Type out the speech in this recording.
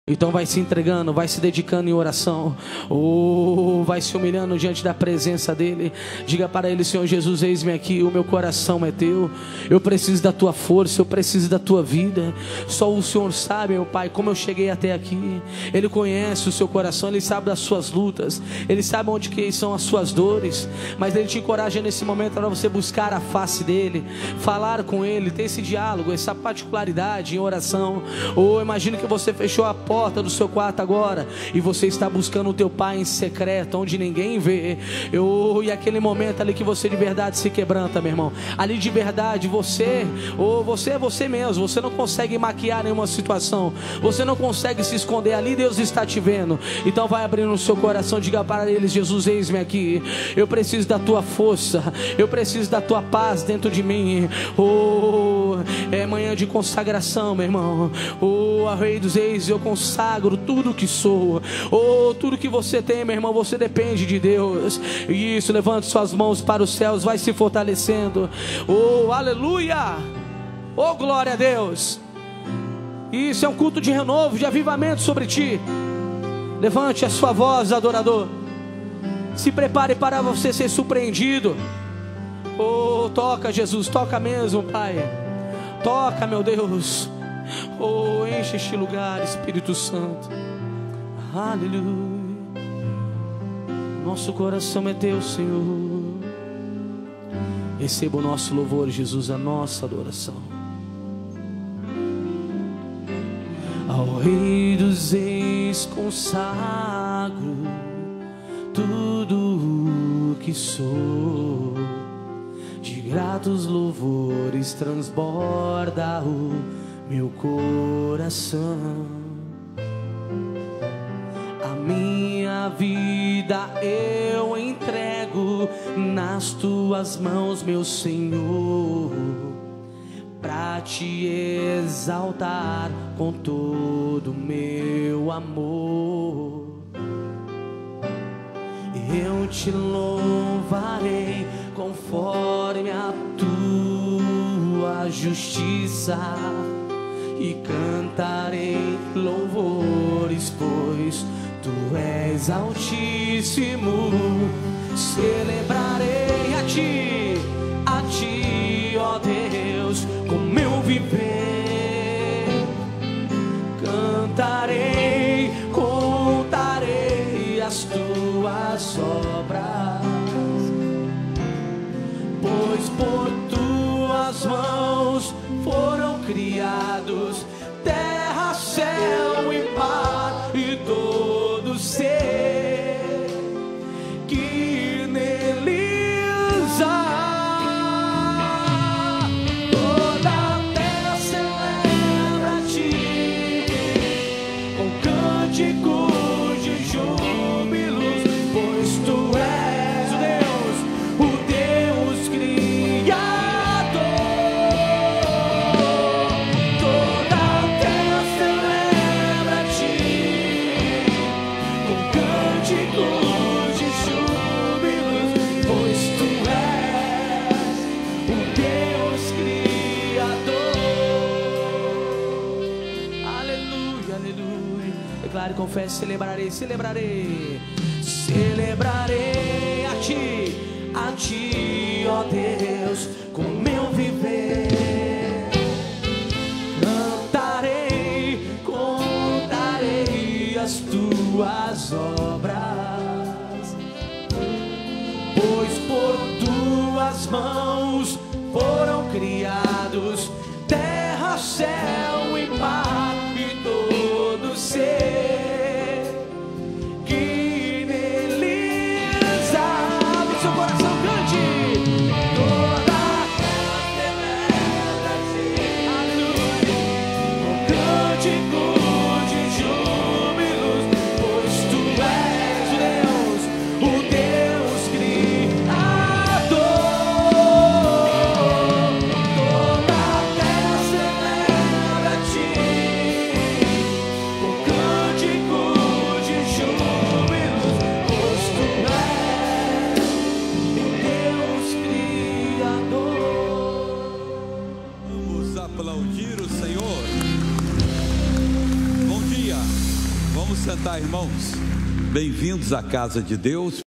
Então vai se entregando, vai se dedicando em oração, vai se humilhando diante da presença dele. Diga para ele: Senhor Jesus, eis-me aqui, o meu coração é teu. Eu preciso da tua força, eu preciso da tua vida. Só o Senhor sabe, meu Pai, como eu cheguei até aqui. Ele conhece o seu coração, ele sabe das suas lutas, ele sabe onde que são as suas dores. Mas ele te encoraja nesse momento para você buscar a face dele, falar com ele, ter esse diálogo, essa particularidade em oração. Imagino que você fechou a porta do seu quarto agora e você está buscando o teu Pai em secreto, onde ninguém vê. E aquele momento ali que você de verdade se quebranta, meu irmão, ali de verdade você é você mesmo. Você não consegue maquiar nenhuma situação, você não consegue se esconder. Ali Deus está te vendo. Então vai abrindo o seu coração, diga para eles: Jesus, eis-me aqui, eu preciso da tua força, eu preciso da tua paz dentro de mim. É manhã de consagração, meu irmão. A Rei dos Reis, eu consagro tudo que sou. Tudo que você tem, meu irmão, você depende de Deus. Isso, levante suas mãos para os céus, vai se fortalecendo. Aleluia! Glória a Deus. Isso é um culto de renovo, de avivamento sobre ti. Levante a sua voz, adorador. Se prepare para você ser surpreendido. Toca, Jesus, toca mesmo, Pai. Toca, meu Deus. Enche este lugar, Espírito Santo. Aleluia. Nosso coração é teu, Senhor. Receba o nosso louvor, Jesus, a nossa adoração. Ao Rei dos Reis consagro tudo o que sou. De gratos louvores transborda o meu coração. A minha vida eu entrego nas tuas mãos, meu Senhor, pra te exaltar com todo o meu amor. Eu te louvarei conforme a tua justiça e cantarei louvores, pois tu és altíssimo. Celebrarei a ti, ó Deus, com meu viver. Cantarei, contarei as tuas obras, pois por tuas mãos foram criados terra, céu e mar e todo ser que neles há. Toda a terra celebra a ti com cânticos de júbilos, pois tu és o Deus Criador. Toda a terra celebra a ti com cânticos de júbilos, pois tu és o Deus Criador. Aleluia, aleluia. Declare, confesse: celebrarei a ti, ó Deus, com meu viver. Cantarei, contarei as tuas obras, pois por tuas mãos foram criados terra, céu e mar e todo ser que neles há. Abre seu coração, cante. Toda a terra celebra a ti, aleluia, com cânticos de júbilos, pois tu és o Deus Criador. Vamos sentar, irmãos. Bem-vindos à casa de Deus.